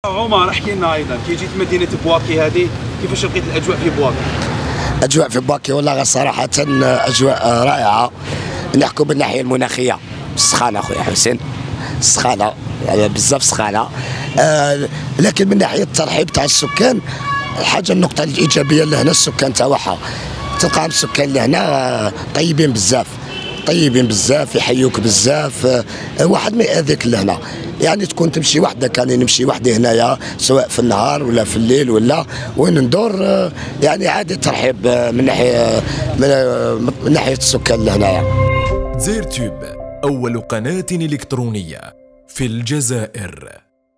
عمر احكي لنا ايضا كي جيت مدينه بواكي هذه كيفاش لقيت الاجواء في بواكي؟ اجواء في بواكي والله صراحه اجواء رائعه. نحكوا بالناحيه المناخيه سخانه اخويا حسين، سخانه يعني بزاف سخانه. لكن من ناحيه الترحيب تاع السكان الحاجه النقطه الايجابيه لهنا السكان تاعها تلقاهم السكان لهنا طيبين بزاف، طيبين بزاف، يحيوك بزاف. واحد ما يأذيك لهنا، يعني تكون تمشي وحدك، يعني نمشي وحدي هنايا سواء في النهار ولا في الليل ولا وين ندور، يعني عادي ترحيب من ناحيه السكان لهنايا. زير تيوب أول قناة إلكترونية في الجزائر.